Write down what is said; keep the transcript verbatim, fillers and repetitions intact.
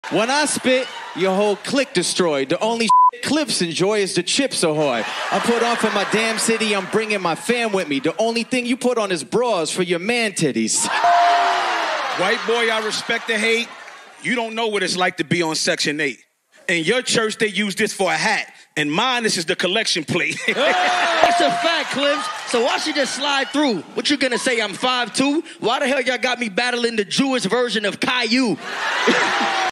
When I spit, your whole clique destroyed. The only Clips enjoy is the chips ahoy. I put on for my damn city, I'm bringing my fam with me. The only thing you put on is bras for your man titties. White boy, I respect the hate. You don't know what it's like to be on Section eight. In your church, they use this for a hat. And mine, this is the collection plate. It's a fact, Clips. So why should just slide through? What you gonna say, I'm five two? Why the hell y'all got me battling the Jewish version of Caillou?